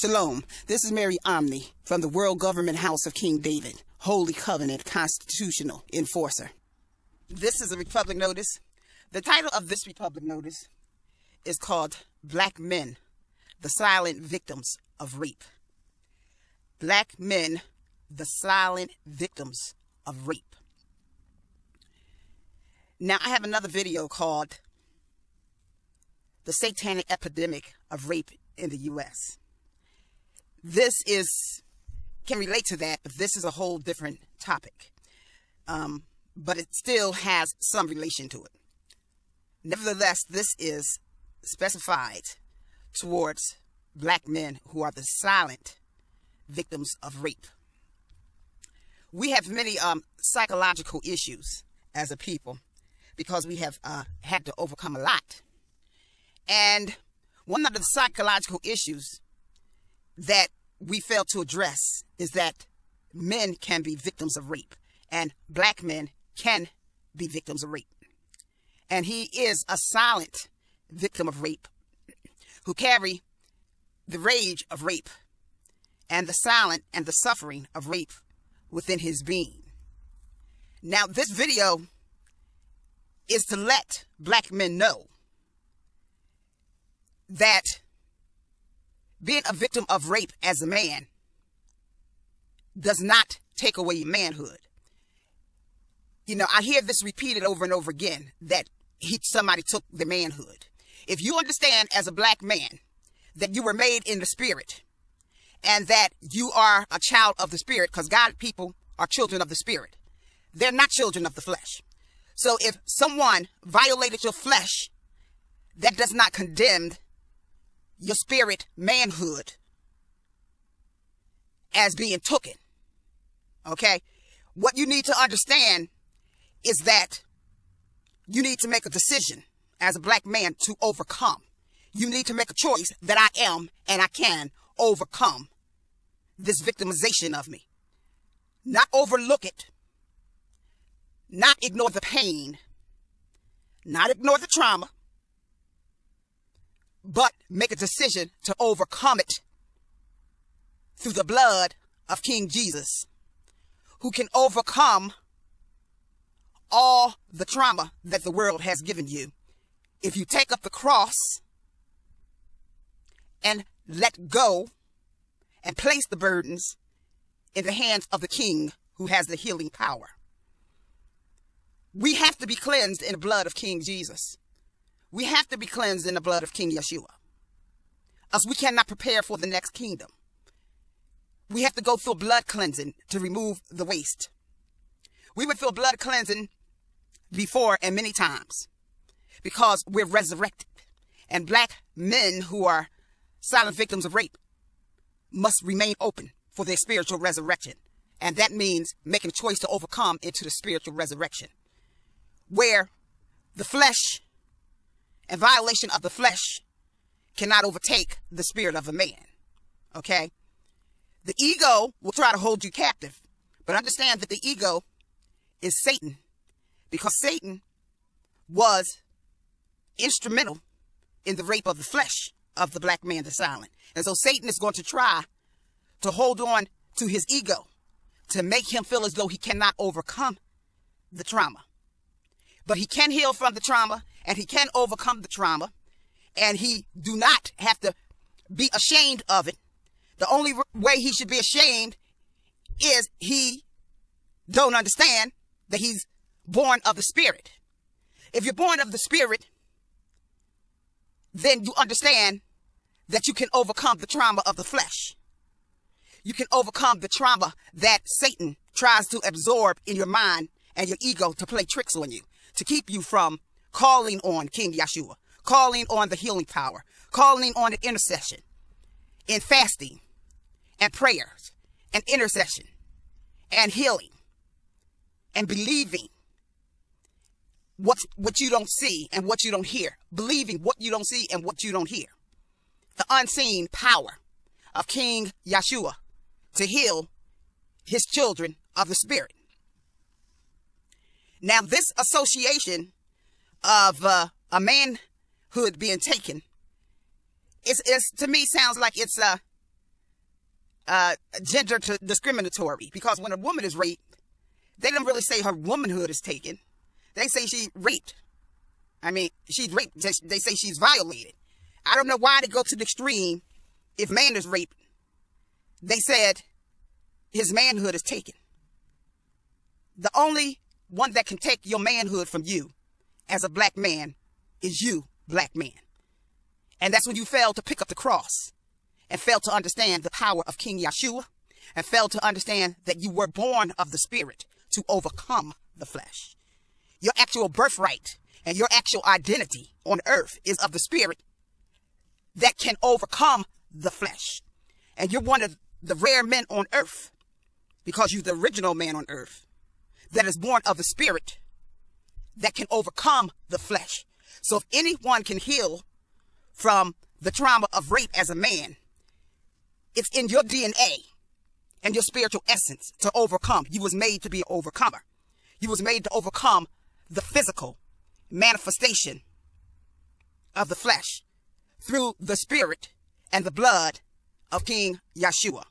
Shalom. This is Mary Omni from the World Government House of King David, Holy Covenant Constitutional Enforcer. This is a Republic Notice. The title of this Republic Notice is called Black Men, the Silent Victims of Rape. Black Men, the Silent Victims of Rape. Now, I have another video called The Satanic Epidemic of Rape in the U.S. This can relate to that, but this is a whole different topic. But it still has some relation to it. Nevertheless, this is specified towards black men who are the silent victims of rape. We have many psychological issues as a people because we have had to overcome a lot. And one of the psychological issues that we fail to address is that men can be victims of rape, and black men can be victims of rape. And he is a silent victim of rape who carry the rage of rape and the silent and the suffering of rape within his being. Now, this video is to let black men know that being a victim of rape as a man does not take away your manhood. You know, I hear this repeated over and over again, that somebody took the manhood. If you understand as a black man that you were made in the spirit and that you are a child of the spirit, because God people are children of the spirit. They're not children of the flesh. So if someone violated your flesh, that does not condemn your spirit manhood as being taken. Okay? What you need to understand is that you need to make a decision as a black man to overcome. You need to make a choice that I am and I can overcome this victimization of me. Not overlook it. Not ignore the pain. Not ignore the trauma. But make a decision to overcome it through the blood of King Jesus, who can overcome all the trauma that the world has given you if you take up the cross and let go and place the burdens in the hands of the King who has the healing power. We have to be cleansed in the blood of King Jesus. We have to be cleansed in the blood of King Yeshua. Else we cannot prepare for the next kingdom. We have to go through blood cleansing to remove the waste. We went through blood cleansing before and many times because we're resurrected. And black men who are silent victims of rape must remain open for their spiritual resurrection. And that means making a choice to overcome into the spiritual resurrection, where the flesh and violation of the flesh cannot overtake the spirit of a man. Okay? The ego will try to hold you captive, but understand that the ego is Satan, because Satan was instrumental in the rape of the flesh of the black man, the silent. And so Satan is going to try to hold on to his ego to make him feel as though he cannot overcome the trauma. But he can heal from the trauma, and he can overcome the trauma, and he do not have to be ashamed of it. The only way he should be ashamed is he don't understand that he's born of the spirit. If you're born of the spirit, then you understand that you can overcome the trauma of the flesh. You can overcome the trauma that Satan tries to absorb in your mind and your ego to play tricks on you, to keep you from calling on King Yeshua, calling on the healing power, calling on the intercession in fasting and prayers and intercession and healing and believing what you don't see and what you don't hear. Believing what you don't see and what you don't hear. The unseen power of King Yeshua to heal his children of the spirit. Now, this association of a manhood being taken is to me sounds like it's gender discriminatory, because when a woman is raped, they don't really say her womanhood is taken. They say she raped. I mean, she's raped. They say she's violated. I don't know why they go to the extreme. If man is raped, they said his manhood is taken. The only one that can take your manhood from you as a black man is you, black man. And that's when you fail to pick up the cross and fail to understand the power of King Yeshua and fail to understand that you were born of the Spirit to overcome the flesh. Your actual birthright and your actual identity on earth is of the Spirit that can overcome the flesh. And you're one of the rare men on earth, because you're the original man on earth that is born of the Spirit that can overcome the flesh. So if anyone can heal from the trauma of rape as a man, it's in your DNA and your spiritual essence to overcome. You was made to be an overcomer. You was made to overcome the physical manifestation of the flesh through the Spirit and the blood of King Yeshua.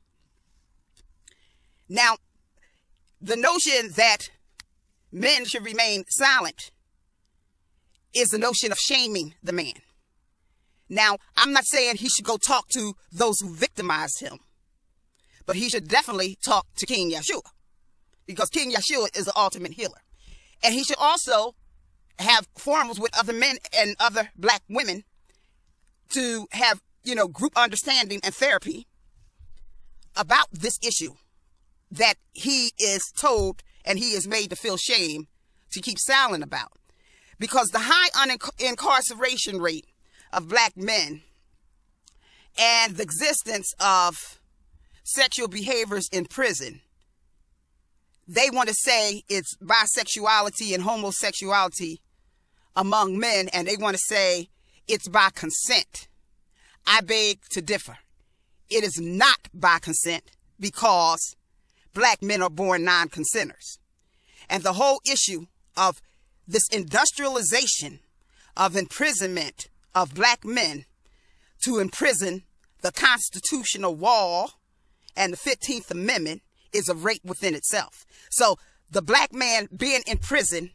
Now, the notion that men should remain silent is the notion of shaming the man. Now, I'm not saying he should go talk to those who victimized him, but he should definitely talk to King Yeshua, because King Yeshua is the ultimate healer. And he should also have forums with other men and other black women to have, group understanding and therapy about this issue that he is told and he is made to feel shame to keep silent about. Because the high incarceration rate of black men and the existence of sexual behaviors in prison, they want to say it's bisexuality and homosexuality among men, and they want to say it's by consent. I beg to differ. It is not by consent, because black men are born non-consenters. And the whole issue of this industrialization of imprisonment of black men to imprison the constitutional wall and the 15th Amendment is a rape within itself. So the black man being in prison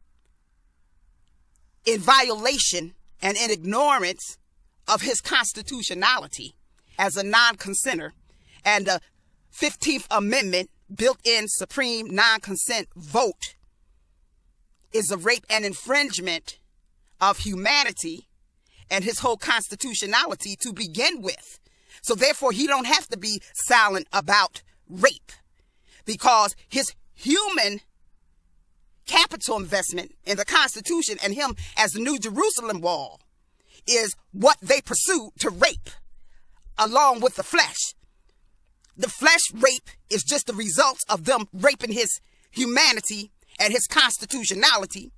in violation and in ignorance of his constitutionality as a non-consenter, and the 15th Amendment built-in supreme non-consent vote is a rape and infringement of humanity and his whole constitutionality to begin with. So therefore, he don't have to be silent about rape, because his human capital investment in the Constitution and him as the New Jerusalem wall is what they pursue to rape along with the flesh. The flesh rape is just the result of them raping his humanity and his constitutionality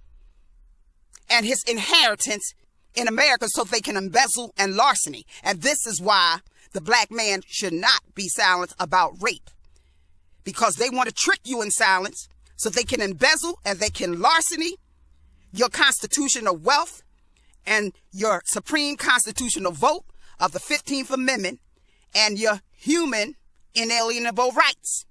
and his inheritance in America so they can embezzle and larceny. And this is why the black man should not be silent about rape, because they want to trick you in silence so they can embezzle and they can larceny your constitutional wealth and your supreme constitutional vote of the 15th Amendment and your human inalienable rights.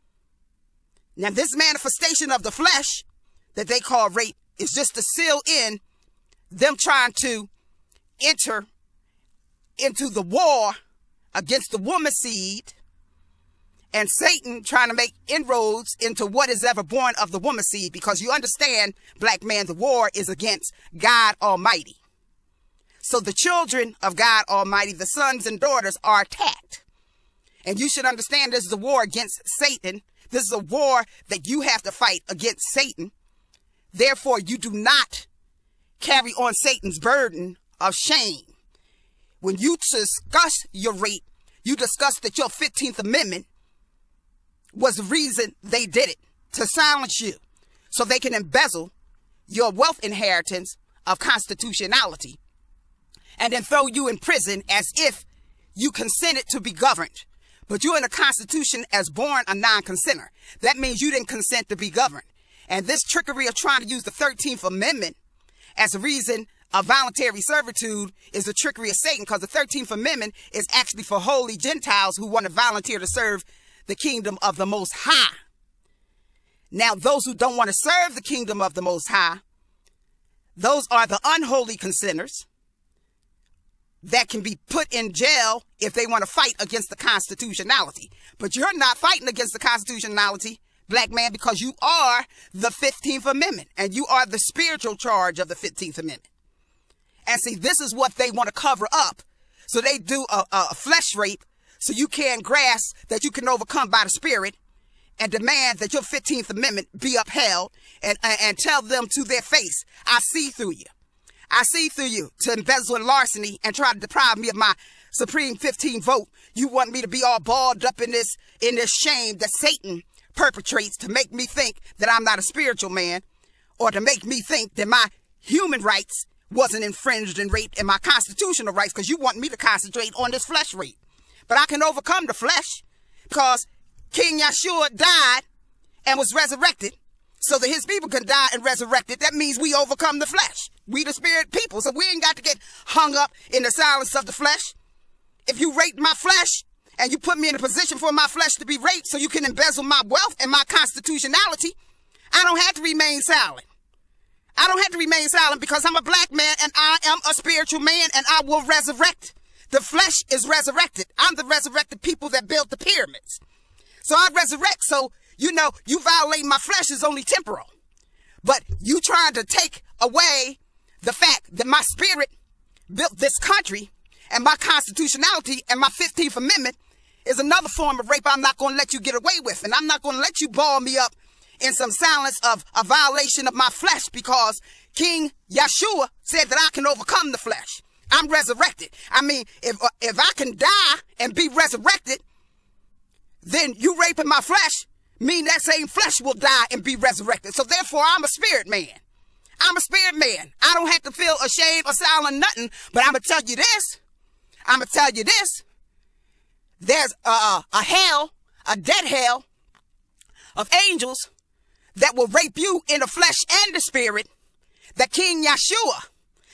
Now, this manifestation of the flesh that they call rape is just to seal in them trying to enter into the war against the woman seed, and Satan trying to make inroads into what is ever born of the woman seed, because you understand, black man, the war is against God Almighty. So the children of God Almighty, the sons and daughters, are attacked. And you should understand this is a war against Satan. This is a war that you have to fight against Satan. Therefore, you do not carry on Satan's burden of shame. When you discuss your rape, you discuss that your 15th Amendment was the reason they did it, to silence you, so they can embezzle your wealth inheritance of constitutionality, and then throw you in prison as if you consented to be governed. But you're in a constitution as born a non-consenter. That means you didn't consent to be governed. And this trickery of trying to use the 13th Amendment as a reason of voluntary servitude is the trickery of Satan, because the 13th Amendment is actually for holy Gentiles who want to volunteer to serve the kingdom of the Most High. Now, those who don't want to serve the kingdom of the Most High, those are the unholy consenters that can be put in jail if they want to fight against the constitutionality. But you're not fighting against the constitutionality, black man, because you are the 15th Amendment, and you are the spiritual charge of the 15th Amendment. And see, this is what they want to cover up. So they do a flesh rape so you can't grasp that you can overcome by the spirit, and demand that your 15th Amendment be upheld, and tell them to their face, I see through you. I see through you to embezzle and larceny and try to deprive me of my supreme 15 vote. You want me to be all balled up in this shame that Satan perpetrates to make me think that I'm not a spiritual man, or to make me think that my human rights wasn't infringed and raped, and my constitutional rights, because you want me to concentrate on this flesh rape. But I can overcome the flesh, because King Yeshua died and was resurrected so that his people can die and resurrected. That means we overcome the flesh. We the spirit people. So we ain't got to get hung up in the silence of the flesh. If you rape my flesh and you put me in a position for my flesh to be raped so you can embezzle my wealth and my constitutionality, I don't have to remain silent. I don't have to remain silent, because I'm a black man and I am a spiritual man, and I will resurrect. The flesh is resurrected. I'm the resurrected people that built the pyramids. So I resurrect. So, you know, you violating my flesh is only temporal. But you trying to take away the fact that my spirit built this country, and my constitutionality and my 15th Amendment is another form of rape I'm not going to let you get away with. And I'm not going to let you ball me up in some silence of a violation of my flesh, because King Yeshua said that I can overcome the flesh. I'm resurrected. I mean, if I can die and be resurrected, then you raping my flesh mean that same flesh will die and be resurrected. So therefore, I'm a spirit man. I'm a spirit man. I don't have to feel ashamed or silent nothing, but I'm going to tell you this. I'm going to tell you this. There's a hell, a dead hell of angels that will rape you in the flesh and the spirit, that King Yeshua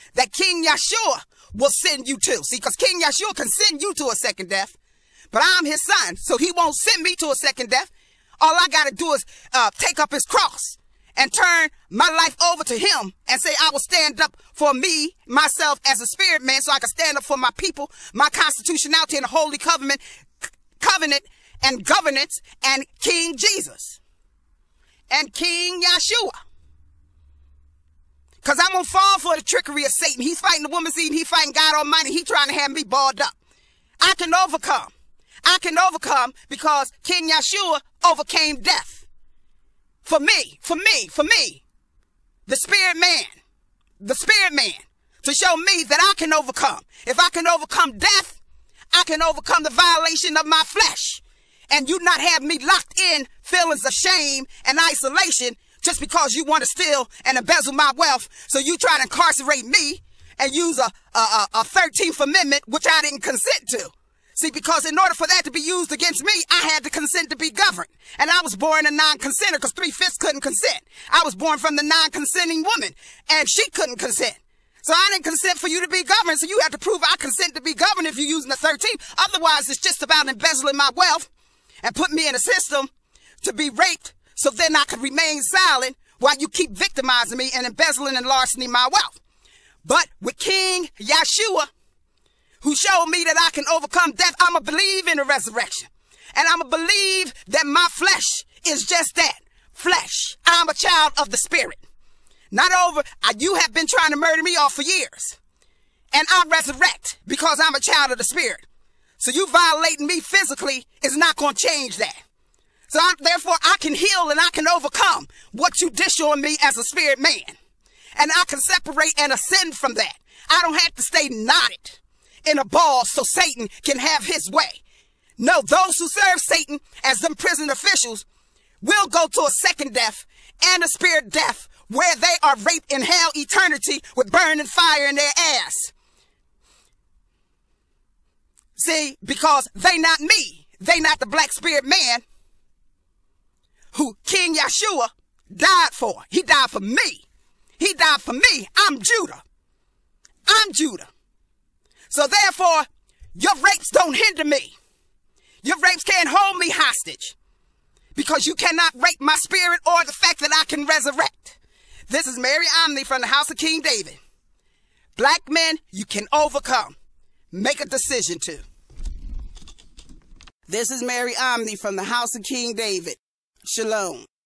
will send you to. See, because King Yeshua can send you to a second death, but I'm his son, so he won't send me to a second death. All I got to do is take up his cross and turn my life over to him and say, I will stand up for me, myself, as a spirit man, so I can stand up for my people, my constitutionality, and the holy covenant and governance, and King Jesus and King Yeshua. Because I'm going to fall for the trickery of Satan. He's fighting the woman's seed. He's fighting God Almighty. He's trying to have me balled up. I can overcome. I can overcome, because King Yeshua overcame death. For me, the spirit man, to show me that I can overcome. If I can overcome death, I can overcome the violation of my flesh. And you not have me locked in feelings of shame and isolation just because you want to steal and embezzle my wealth. So you try to incarcerate me and use a 13th Amendment, which I didn't consent to. See, because in order for that to be used against me, I had to consent to be governed. And I was born a non-consenter, because 3/5 couldn't consent. I was born from the non-consenting woman, and she couldn't consent. So I didn't consent for you to be governed. So you have to prove I consent to be governed if you're using the 13th. Otherwise, it's just about embezzling my wealth and putting me in a system to be raped, so then I could remain silent while you keep victimizing me and embezzling and larceny my wealth. But with King Yeshua, who showed me that I can overcome death, I'm going to believe in the resurrection. And I'm going to believe that my flesh is just that, flesh. I'm a child of the spirit. Not over, you have been trying to murder me off for years. And I resurrect because I'm a child of the spirit. So you violating me physically is not going to change that. So therefore, I can heal and I can overcome what you dish on me as a spirit man. And I can separate and ascend from that. I don't have to stay knotted in a ball so Satan can have his way. No, those who serve Satan as them prison officials will go to a second death and a spirit death, where they are raped in hell eternity with burning fire in their ass. See, because they not me. They not the black spirit man who King Yeshua died for. He died for me. He died for me. I'm Judah. I'm Judah. So therefore, your rapes don't hinder me. Your rapes can't hold me hostage because you cannot rape my spirit or the fact that I can resurrect. This is Mary Omni from the house of King David. Black men, you can overcome. Make a decision to. This is Mary Omni from the house of King David. Shalom.